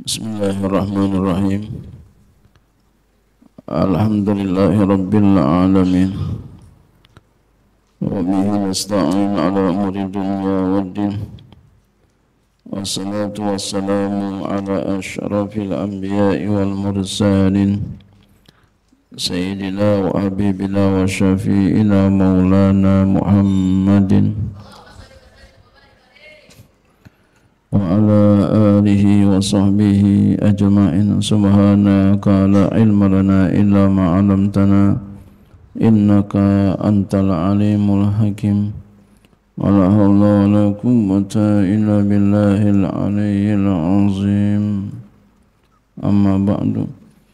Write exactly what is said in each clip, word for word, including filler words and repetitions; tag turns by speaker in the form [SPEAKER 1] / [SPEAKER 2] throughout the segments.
[SPEAKER 1] Bismillahirrahmanirrahim. Alhamdulillahi rabbil alamin. Wa bihi nasta'in ala umuri dunya waddin. Wassalatu wassalamu ala asyrafil anbiya'i wal mursalin. Sayyidina wa habibina wa syafi'ina maulana Muhammadin wa ala alihi wa sahbihi ajma'in. Subhanaka la ilma lana illa ma 'allamtana innaka antal alimul hakim. Wa la hawla wa la quwwata illa billahil aliyyil azim. Amma ba'du.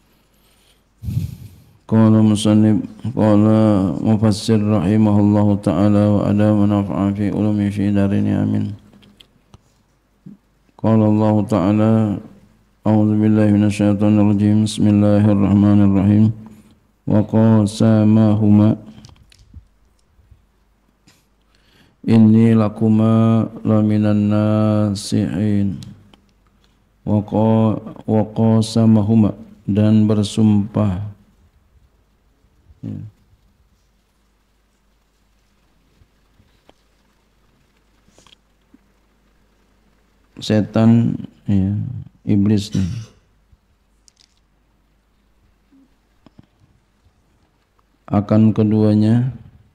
[SPEAKER 1] Qala musannif qala mufassir rahimahullahu ta'ala wa adama naf'a fi ulumi fi darini amin. Qala Allah Ta'ala a'udzu billahi minasyaitonir rajim. Bismillahirrahmanirrahim. Wa qasamahuma inni lakuma laminan nasihin. Wa qasamahuma dan bersumpah ya. Setan ya, iblis nih. Akan keduanya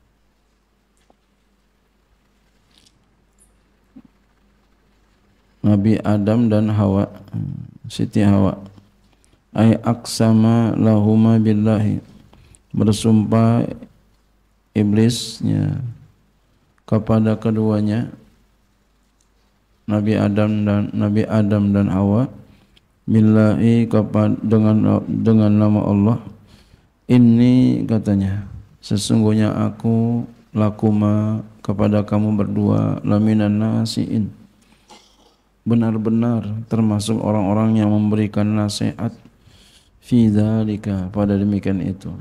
[SPEAKER 1] Nabi Adam dan Hawa, Siti Hawa. Ay aqsama lahuma billahi, bersumpah iblisnya kepada keduanya Nabi Adam dan Nabi Adam dan Hawa billahi kepada dengan dengan nama Allah. Ini katanya, sesungguhnya aku lakuma kepada kamu berdua laminan nasiin, benar-benar termasuk orang-orang yang memberikan nasihat fi dzalika, pada demikian itu.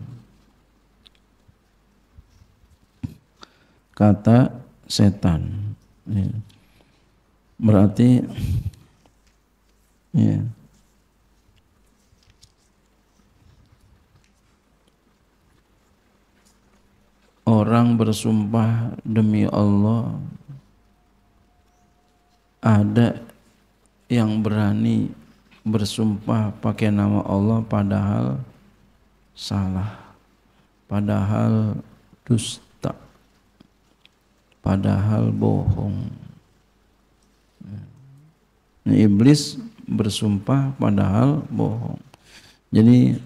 [SPEAKER 1] Kata setan ya. Berarti ya, orang bersumpah demi Allah, ada yang berani bersumpah pakai nama Allah padahal salah, padahal dusta, padahal bohong. Iblis bersumpah padahal bohong. Jadi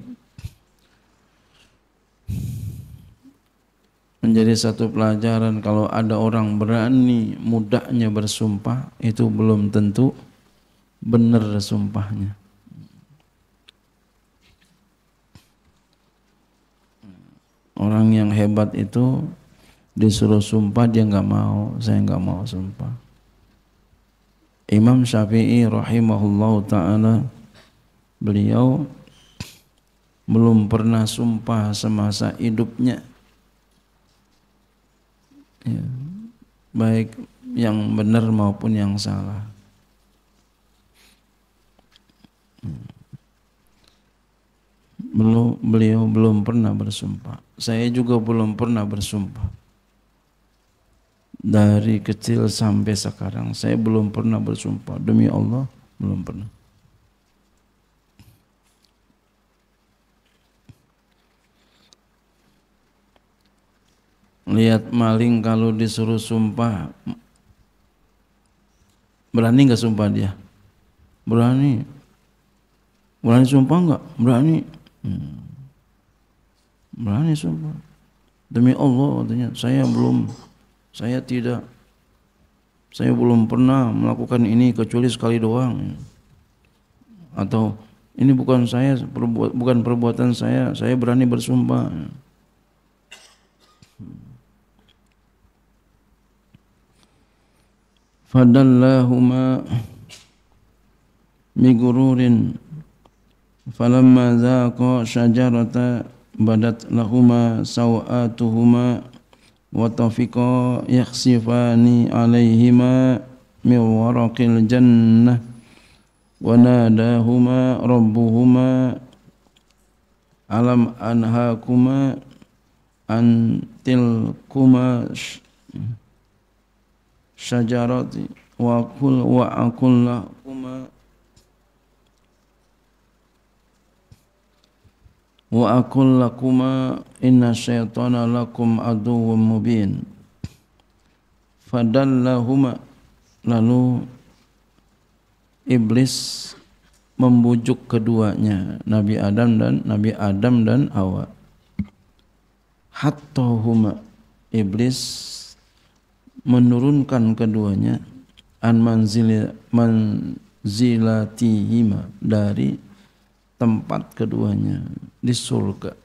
[SPEAKER 1] menjadi satu pelajaran, kalau ada orang berani mudahnya bersumpah, itu belum tentu benar sumpahnya. Orang yang hebat itu disuruh sumpah dia nggak mau, saya nggak mau sumpah. Imam Syafi'i rahimahullahu ta'ala, beliau belum pernah sumpah semasa hidupnya ya, baik yang benar maupun yang salah. Belum, beliau belum pernah bersumpah. Saya juga belum pernah bersumpah. Dari kecil sampai sekarang saya belum pernah bersumpah demi Allah, belum pernah. Lihat maling kalau disuruh sumpah, berani nggak sumpah dia? Berani. Berani sumpah nggak? Berani. Hmm. Berani sumpah. Demi Allah katanya, saya belum Saya tidak, saya belum pernah melakukan ini kecuali sekali doang. Atau ini bukan saya, perbuat, bukan perbuatan saya, saya berani bersumpah. Fadallahuma bigururin falamma zaqa syajarata badat lahuma sawatuhuma wa tafiqa yakhsifani alaihima min waraqil jannah wa nadahuma rabbuhuma alam anhakuma an tilkuma syajarati wa qul wa aqul lakuma wa aqul lakuma inna syaitana lakum aduwwum mubin. Fadallahuma, lalu iblis membujuk keduanya, Nabi Adam dan Nabi Adam dan Hawa. Hatta huma, iblis menurunkan keduanya an manzil manzilatihima, dari tempat keduanya di surga.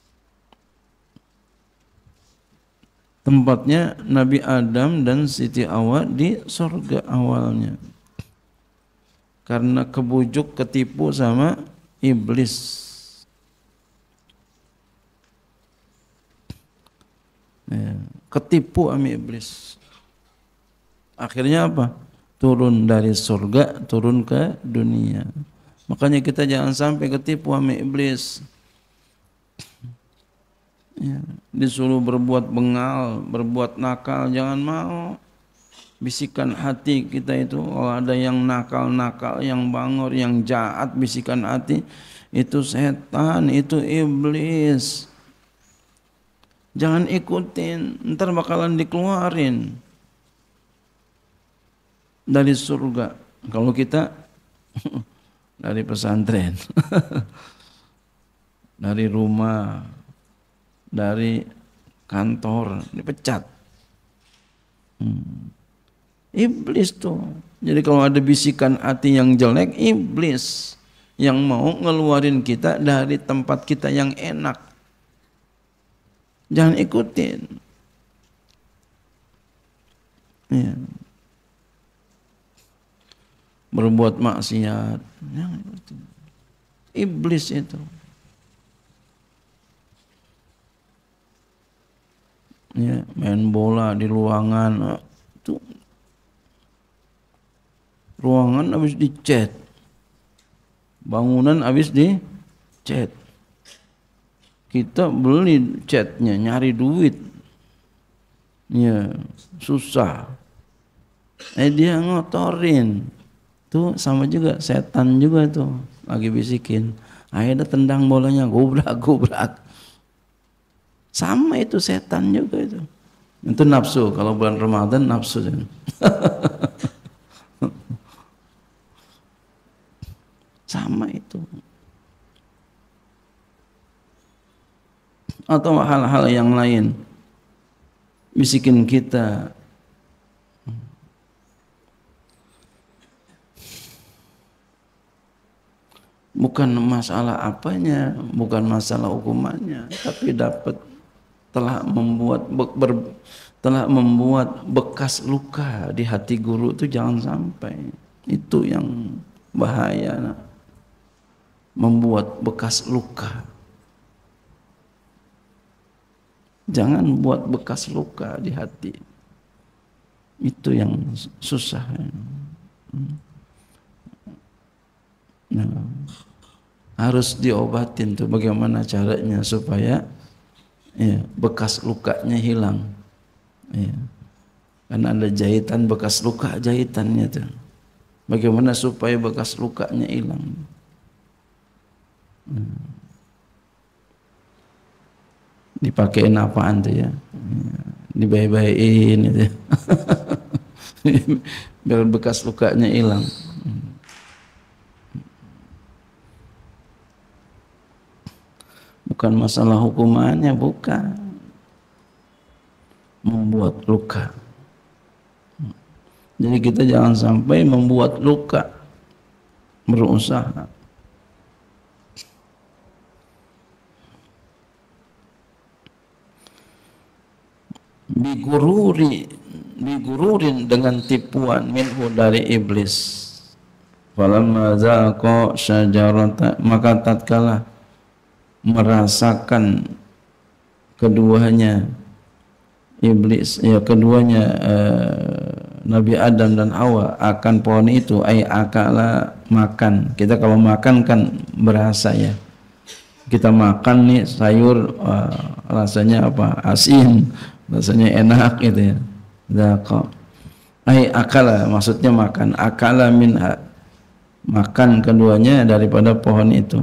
[SPEAKER 1] Tempatnya Nabi Adam dan Siti Hawa di surga awalnya, karena kebujuk ketipu sama iblis. Ya, ketipu sama iblis. Akhirnya apa? Turun dari surga, turun ke dunia. Makanya kita jangan sampai ketipu sama iblis. Ya, disuruh berbuat bengal, berbuat nakal, jangan mau. Bisikan hati kita itu, kalau ada yang nakal-nakal, yang bangor, yang jahat, bisikan hati, itu setan, itu iblis. Jangan ikutin, ntar bakalan dikeluarin dari surga. Kalau kita dari pesantren, dari rumah, dari kantor, dipecat. Hmm. Iblis tuh. Jadi kalau ada bisikan hati yang jelek, iblis yang mau ngeluarin kita dari tempat kita yang enak. Jangan ikutin. Ya. Berbuat maksiat, jangan ikutin. Iblis itu. Ya, main bola di ruangan, itu ruangan habis dicat, bangunan habis dicat, kita beli catnya, nyari duit, ya susah, eh dia ngotorin, tuh sama juga setan juga tuh lagi bisikin, ayo dah tendang bolanya, gobrak gobrak. Sama itu setan juga itu. Itu nafsu. Kalau bulan Ramadan nafsu. Sama itu. Atau hal-hal yang lain. Bisikin kita. Bukan masalah apanya, bukan masalah hukumannya, tapi dapat telah membuat ber, telah membuat bekas luka di hati guru itu, jangan sampai. Itu yang bahaya, nah. Membuat bekas luka. Jangan buat bekas luka di hati. Itu yang susah. Nah, harus diobatin tuh, bagaimana caranya supaya ya, bekas lukanya hilang. Ya. Karena ada jahitan, bekas luka jahitannya tuh. Bagaimana supaya bekas lukanya hilang? Hmm. Dipakein apaan tuh ya? Dibaik-baikin gitu. Biar bekas lukanya hilang. Bukan masalah hukumannya, bukan. Membuat luka. Jadi kita jangan sampai membuat luka. Berusaha. Digururi, digururin dengan tipuan minhu dari iblis. Falamma zaqa syajarata, maka tatkala merasakan keduanya iblis, ya keduanya uh, Nabi Adam dan Hawa akan pohon itu, ay akala makan. Kita kalau makan kan berasa ya. Kita makan nih sayur uh, rasanya apa? Asin, rasanya enak gitu ya. Zaqa. Ay akala maksudnya makan. Akala minha. Makan keduanya daripada pohon itu.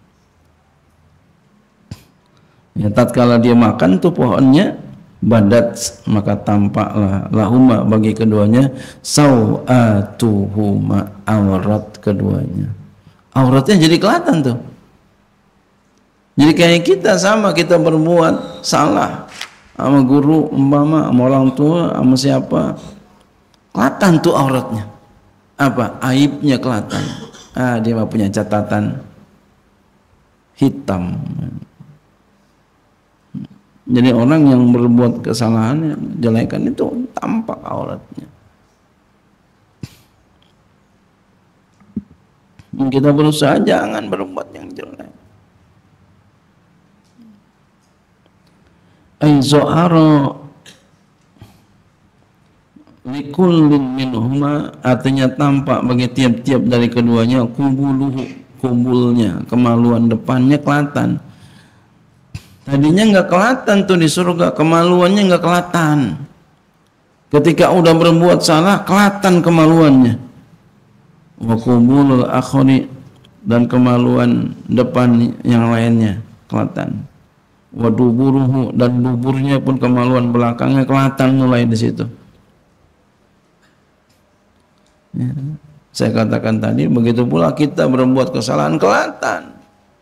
[SPEAKER 1] Ya, tatkala dia makan tuh pohonnya badat, maka tampaklah lahuma bagi keduanya sau'atuhuma, aurat keduanya. Auratnya jadi kelihatan tuh. Jadi kayak kita sama, kita berbuat salah sama guru umpama, sama orang tua, sama siapa, kelihatan tuh auratnya. Apa? Aibnya kelihatan. Ah, dia mah punya catatan hitam. Jadi orang yang berbuat kesalahan, yang jelekan itu tampak auratnya. Kita berusaha jangan berbuat yang jelek. Ay zo'ara likullin minhuma, artinya tampak bagi tiap-tiap dari keduanya kubuluhu, kubulnya, kemaluan depannya kelihatan. Tadinya nggak kelihatan tuh di surga, kemaluannya nggak kelihatan. Ketika udah berbuat salah, kelihatan kemaluannya. Wa qubulul akhari, dan kemaluan depan yang lainnya kelihatan. Wa duburuhu, dan duburnya pun kemaluan belakangnya kelihatan mulai di situ. Ya. Saya katakan tadi, begitu pula kita berbuat kesalahan kelihatan.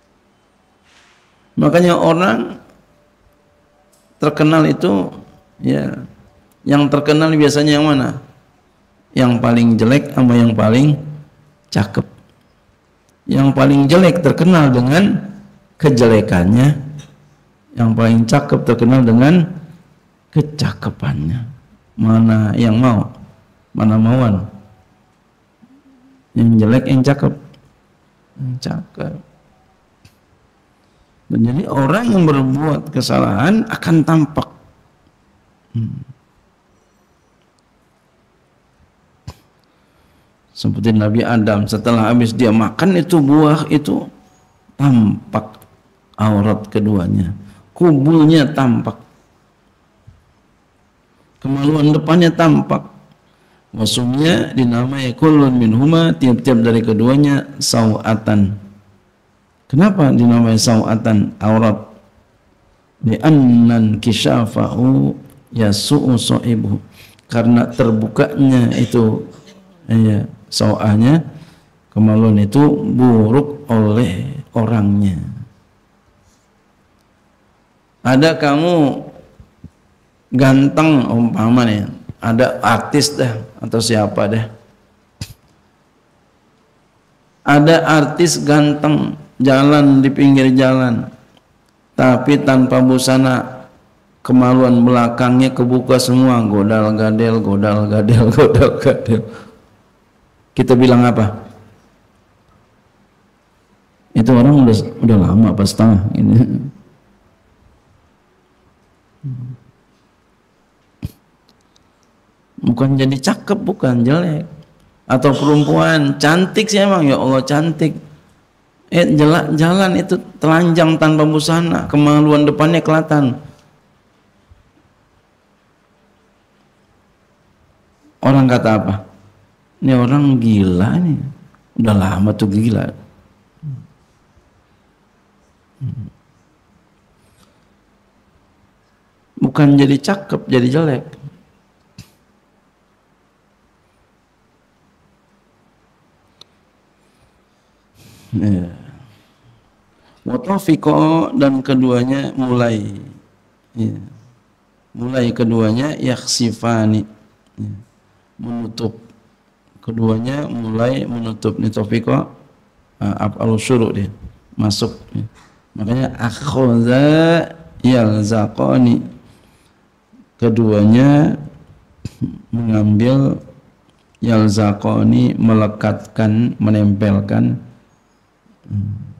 [SPEAKER 1] Makanya orang terkenal itu ya, yang terkenal biasanya yang mana? Yang paling jelek sama yang paling cakep. Yang paling jelek terkenal dengan kejelekannya, yang paling cakep terkenal dengan kecakapannya. Mana yang mau? Mana mauan? Yang jelek yang cakep? Yang cakep. Dan jadi orang yang berbuat kesalahan akan tampak. Hmm. Seperti Nabi Adam, setelah habis dia makan itu buah itu, tampak aurat keduanya, kubulnya tampak, kemaluan depannya tampak. Wasumnya dinamai kullun minhuma, tiap-tiap dari keduanya sau'atan. Kenapa dinamai sau'atan, aurat? Li'annan kisyafahu yasu'u so'ibuhu, karena terbukanya itu ya, sau'ahnya, kemaluan itu buruk oleh orangnya. Ada kamu ganteng umpama nih, ada artis dah atau siapa dah, ada artis ganteng jalan di pinggir jalan tapi tanpa busana, kemaluan belakangnya kebuka semua, godal gadel, godal gadel, godal gadel. Kita bilang apa? Itu orang udah udah lama pas setengah ini. Bukan jadi cakep, bukan jelek. Atau perempuan cantik sih emang, ya Allah cantik. Eh jalan, jalan itu telanjang tanpa busana, kemaluan depannya kelihatan. Orang kata apa? Ini orang gila nih. Udah lama tuh gila. Bukan jadi cakep, jadi jelek. Ya. Watafiko, dan keduanya mulai ya. mulai keduanya yaksifani ya. menutup, keduanya mulai menutup. Ini tafiko uh, af'al syuru' dia masuk ya. Makanya akhadha yalzaqani, keduanya mengambil, yalzaqani melekatkan, menempelkan,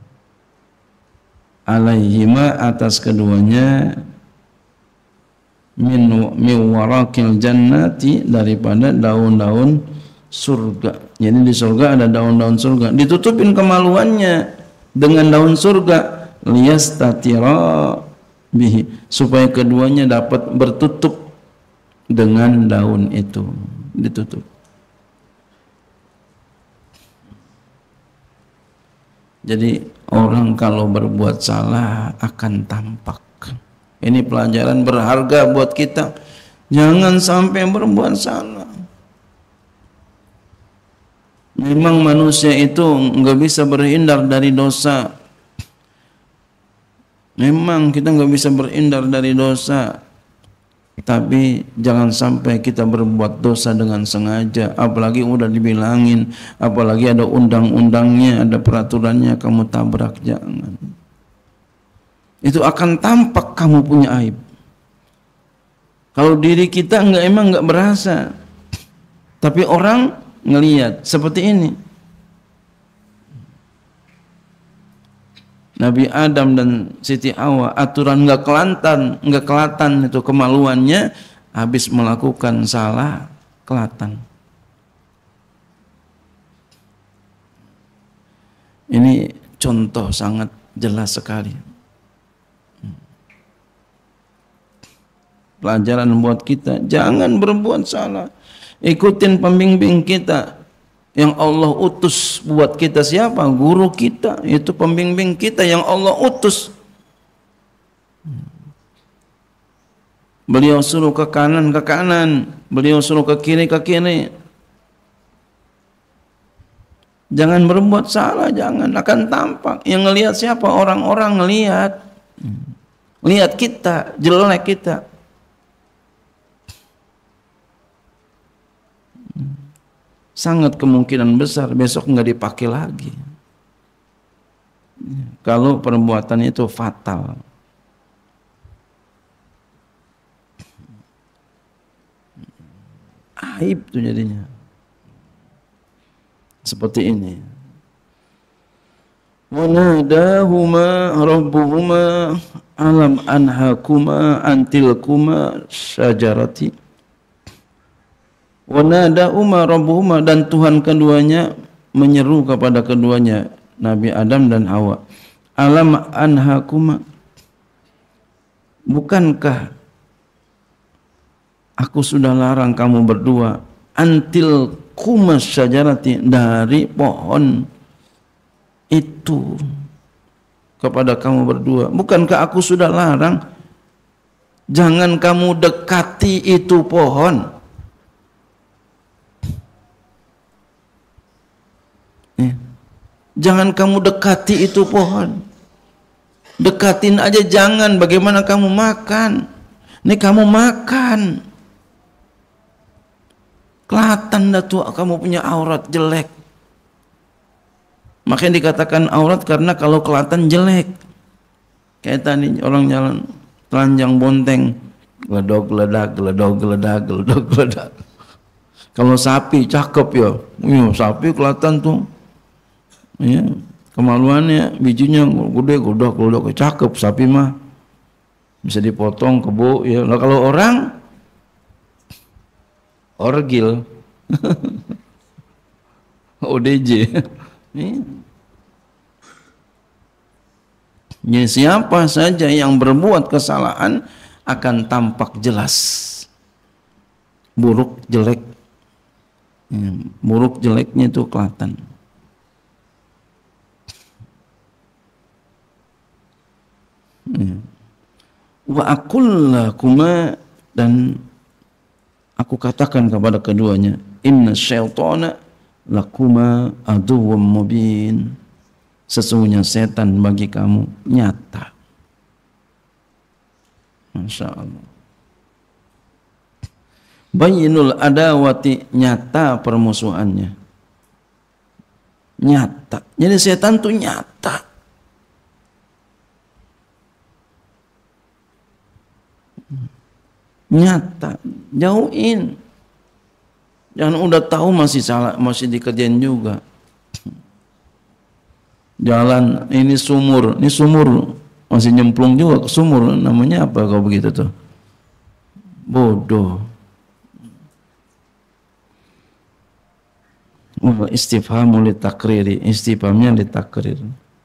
[SPEAKER 1] alaihima atas keduanya, min miwarakil jannati, daripada daun-daun surga. Jadi di surga ada daun-daun surga, ditutupin kemaluannya dengan daun surga, liyastatira bihi, supaya keduanya dapat bertutup dengan daun itu, ditutup. Jadi orang kalau berbuat salah akan tampak. Ini pelajaran berharga buat kita. Jangan sampai berbuat salah. Memang manusia itu nggak bisa berhindar dari dosa. Memang kita nggak bisa berhindar dari dosa. Tapi jangan sampai kita berbuat dosa dengan sengaja. Apalagi udah dibilangin, apalagi ada undang-undangnya, ada peraturannya, kamu tabrak, jangan. Itu akan tampak kamu punya aib. Kalau diri kita nggak emang nggak berasa, tapi orang ngelihat seperti ini. Nabi Adam dan Siti Hawa, aturan nggak kelatan, nggak kelatan itu kemaluannya, habis melakukan salah kelatan. Ini contoh sangat jelas sekali. Pelajaran buat kita, jangan berbuat salah. Ikutin pembimbing kita yang Allah utus buat kita. Siapa? Guru kita, itu pembimbing kita yang Allah utus. Beliau suruh ke kanan ke kanan, beliau suruh ke kiri ke kiri. Jangan berbuat salah, jangan, akan tampak. Yang ngelihat siapa? Orang-orang ngelihat, lihat kita jelek kita. Sangat kemungkinan besar besok nggak dipakai lagi. Kalau perbuatan itu fatal. Aib tuh jadinya. Seperti ini. Wa nadahuma rabbuhuma alam anhakuma antilkuma syajarati. Wa nadahuma rabbuhuma, dan Tuhan keduanya menyeru kepada keduanya, Nabi Adam dan Hawa. Alam anhakuma, bukankah aku sudah larang kamu berdua, antil kumas syajarati, dari pohon itu kepada kamu berdua. Bukankah aku sudah larang, jangan kamu dekati itu pohon. Ya. Jangan kamu dekati itu pohon. Dekatin aja jangan, bagaimana kamu makan. Ini kamu makan, kelihatan dah tuh kamu punya aurat jelek. Makanya dikatakan aurat karena kalau kelihatan jelek. Kayak tadi orang jalan telanjang bonteng, geledog geledak, geledog geledak, geledog geledak. Kalau sapi cakep ya, iya, sapi kelihatan tuh, ya, kemaluannya, bijinya gede, godok, godok, cakep sapi mah, bisa dipotong kebo, ya. Nah, kalau orang orgil, O D J, ya, siapa saja yang berbuat kesalahan akan tampak jelas, buruk jelek, ya, buruk jeleknya itu kelihatan. Wa aqul lakuma, dan aku katakan kepada keduanya, inna syaitana lakuma aduwwum mubin, sesungguhnya setan bagi kamu nyata. Masya Allah. Bayyinul adawati, nyata permusuhannya, nyata. Jadi setan tuh nyata. Nyata, jauhin. Jangan udah tahu masih salah, masih dikerjain juga. Jalan ini sumur, ini sumur masih nyemplung juga ke sumur, namanya apa kalau begitu tuh? bodoh. Wal istifhamu litakriri, istifhamnya litakrir.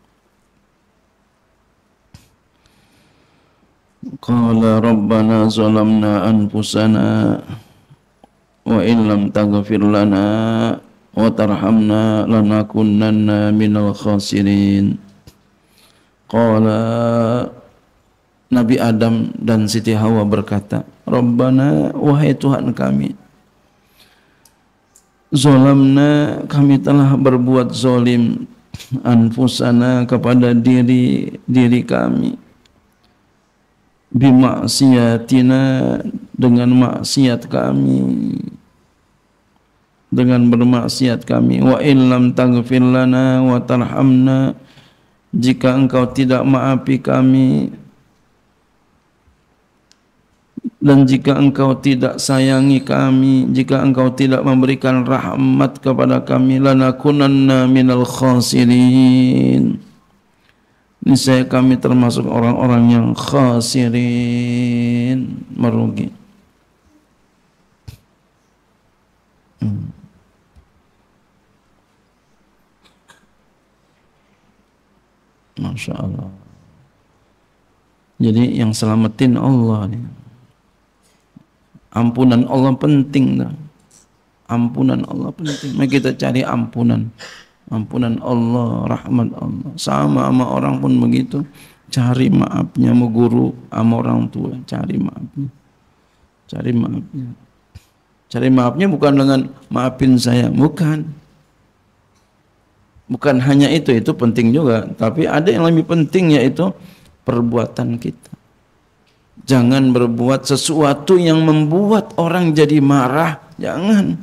[SPEAKER 1] Qala rabbana zalamna anfusana wa in lam taghfir lana wa tarhamna lanakunanna minal khasirin. Qala Nabi Adam dan Siti Hawa berkata, Rabbana, wahai Tuhan kami, zalamna, kami telah berbuat zalim, anfusana, kepada diri diri kami, bimaksiatina, dengan maksiat kami, dengan bermaksiat kami, wa illam taghfir lana wa tarhamna, jika engkau tidak maafi kami dan jika engkau tidak sayangi kami, jika engkau tidak memberikan rahmat kepada kami, lanakunanna minal khasirin, niscaya kami termasuk orang-orang yang khasirin, merugi. Hmm. Masya Allah. Jadi yang selamatin Allah nih. Ampunan Allah penting dah. Ampunan Allah penting. Mari kita cari ampunan. Ampunan Allah, rahmat Allah. Sama sama orang pun begitu. Cari maafnya, mau guru sama orang tua, cari maafnya. Cari maafnya. Cari maafnya bukan dengan maafin saya, bukan. Bukan hanya itu, itu penting juga. Tapi ada yang lebih penting, yaitu perbuatan kita. Jangan berbuat sesuatu yang membuat orang jadi marah. Jangan.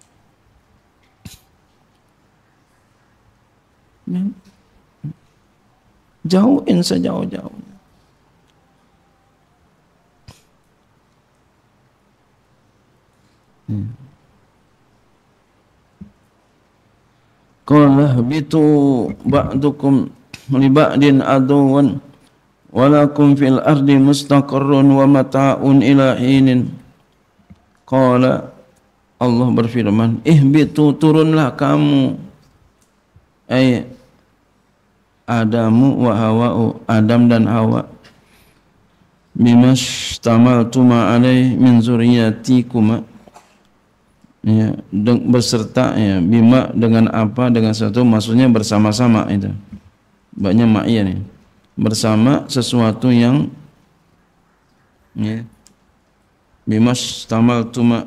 [SPEAKER 1] Jauhin sejauh-jauhnya. Hmm. Qala habitu ba'dukum li ba'din aduwan walakum fil ardi mustaqarrun wa mata'un ila hinin. Qala, Allah berfirman, ihbitu, turunlah kamu, ay Adamu wa Hawa'u, Adam dan Hawa, bimastamaltuma alaih min zuriyatikuma, ya, berserta, ya, bima dengan apa, dengan sesuatu, maksudnya bersama-sama, itu banyak ma'iyah nih, bersama sesuatu yang, ya, bimastamaltuma,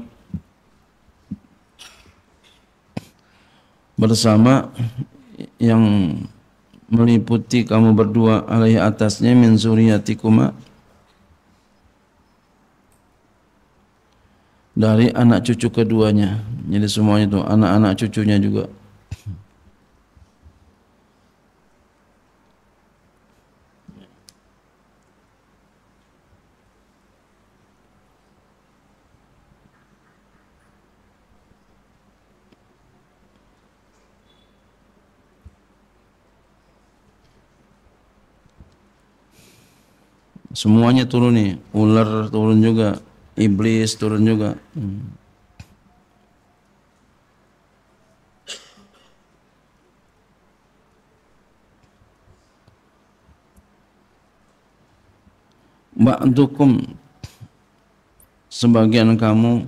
[SPEAKER 1] bersama yang meliputi kamu berdua, alaihi atasnya, min zuriyatikuma, dari anak cucu keduanya. Jadi semuanya itu anak-anak cucunya juga. Semuanya turun nih, ular turun juga, iblis turun juga. Hmm. Ba'dukum, sebagian kamu,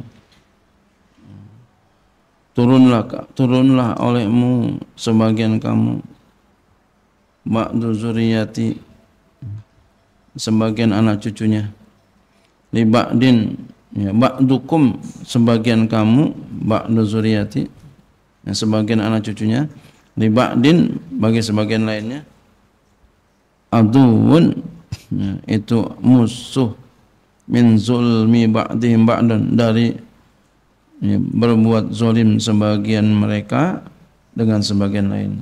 [SPEAKER 1] turunlah turunlah olehmu sebagian kamu, ba'du zuriyati, sebagian anak cucunya, li ba'din, ya, ba'dukum, sebagian kamu, ba'du zuriyati, ya, sebagian anak cucunya, li ba'din, bagi sebagian lainnya, aduun, ya, itu musuh, min zulmi ba'dihim ba'dan, dari, ya, berbuat zalim sebagian mereka dengan sebagian lain.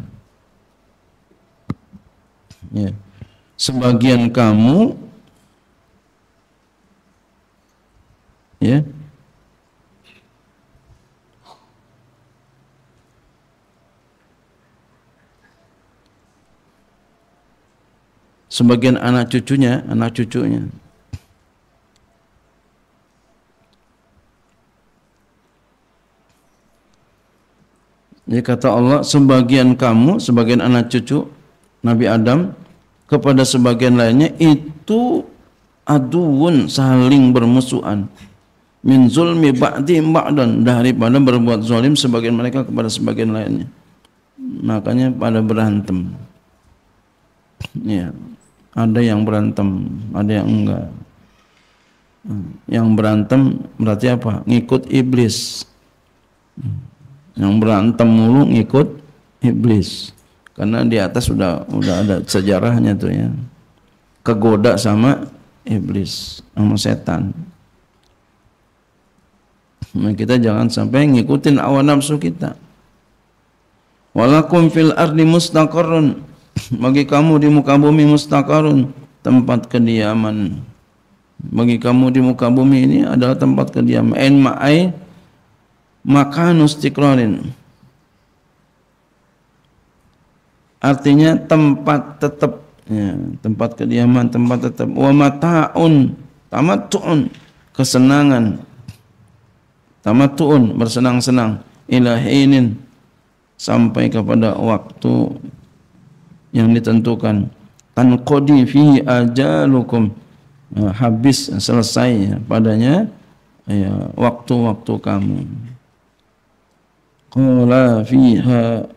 [SPEAKER 1] Ya. Sebagian kamu, ya, sebagian anak cucunya, anak cucunya, Jadi kata Allah, sebagian kamu, sebagian anak cucu Nabi Adam kepada sebagian lainnya itu aduun, saling bermusuhan. Min zulmi ba'di ba'dan, daripada berbuat zalim sebagian mereka kepada sebagian lainnya. Makanya pada berantem. Ya, ada yang berantem, ada yang enggak. Yang berantem berarti apa? Ngikut iblis. Yang berantem mulu ngikut iblis. Karena di atas sudah udah ada sejarahnya tuh ya. Kegoda sama iblis, sama setan. Nah, kita jangan sampai ngikutin hawa nafsu kita. Walakum fil ardi mustaqarrun, bagi kamu di muka bumi mustaqarrun, tempat kediaman. Bagi kamu di muka bumi ini adalah tempat kediaman. En ma'ai makanu istiqrarin, artinya tempat tetap, ya, tempat kediaman, tempat tetap. Wa mata'un, tamattu'un, kesenangan. Tamattu'un, bersenang-senang. Ila hinin, sampai kepada waktu yang ditentukan. Tanqadi fihi ajalukum, habis, selesai padanya ya, waktu-waktu kamu. Qala fiha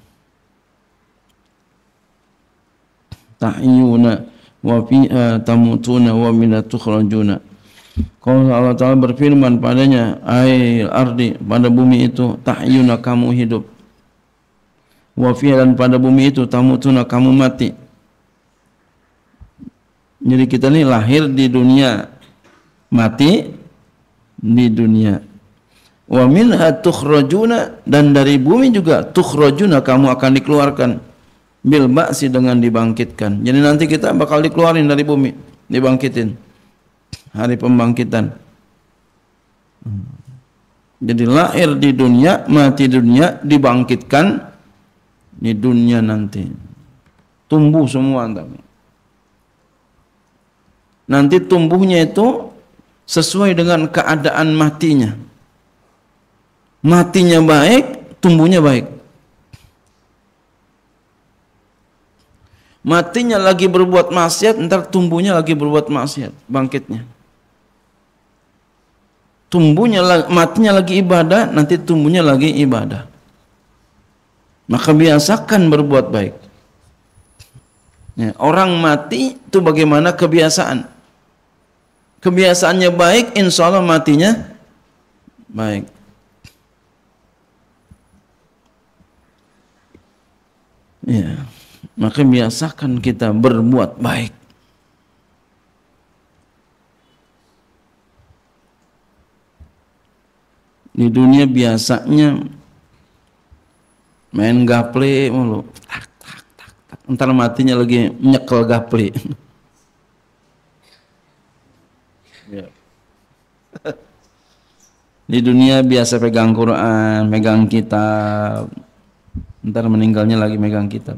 [SPEAKER 1] tahyuna wa fiha tamutuna wa minha tukhrajuna. Kalau Allah Ta'ala berfirman padanya, ai ardi, pada bumi itu, tahyuna, kamu hidup, wa fiha, dan pada bumi itu, tamutuna, kamu mati. Jadi kita ini lahir di dunia, mati di dunia. Wa minha tukhrajuna, dan dari bumi juga tukhrajuna, kamu akan dikeluarkan. Bil ba'si, dengan dibangkitkan. Jadi nanti kita bakal dikeluarin dari bumi, dibangkitin. Hari pembangkitan. Jadi lahir di dunia, mati di dunia, dibangkitkan di dunia nanti. Tumbuh semua nanti. Nanti tumbuhnya itu sesuai dengan keadaan matinya. Matinya baik, tumbuhnya baik. Matinya lagi berbuat maksiat, ntar tumbuhnya lagi berbuat maksiat, bangkitnya. Tumbuhnya, matinya lagi ibadah, nanti tumbuhnya lagi ibadah. Maka biasakan berbuat baik. Ya, orang mati itu bagaimana kebiasaan? Kebiasaannya baik, insya Allah matinya baik. Ya, maka biasakan kita berbuat baik. Di dunia biasanya main gaple mulu, tak, tak, tak, tak. Entar matinya lagi nyekel gaple. Ya. Di dunia biasa pegang Quran, megang kitab, ntar meninggalnya lagi megang kitab.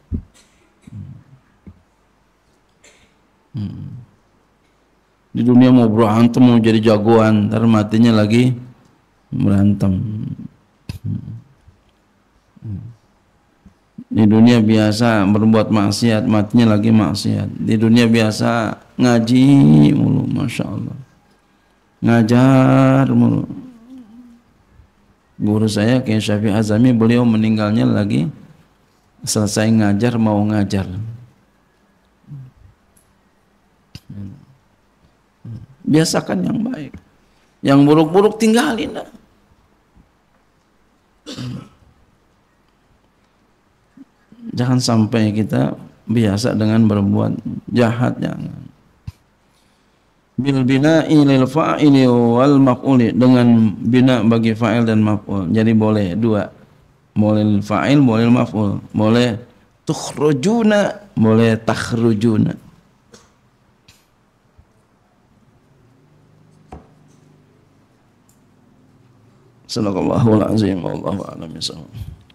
[SPEAKER 1] Hmm. Di dunia mau berantem, mau jadi jagoan, ntar matinya lagi berantem. Di dunia biasa berbuat maksiat, matinya lagi maksiat. Di dunia biasa ngaji mulu, masya Allah, ngajar mulu. Guru saya Kiai Syafi'i Azami, beliau meninggalnya lagi selesai ngajar, mau ngajar. Biasakan yang baik, yang buruk-buruk tinggalin. Jangan sampai kita biasa dengan berbuat jahat, jangan. Bil bina'i lil fa'ili wal maf'uli, dengan bina bagi fa'il dan maf'ul. Jadi boleh dua, boleh fa'il, boleh maf'ul, boleh tukhrujuna, boleh takhrujuna. Sadaqallahul azim, wallahu a'lam bishawab.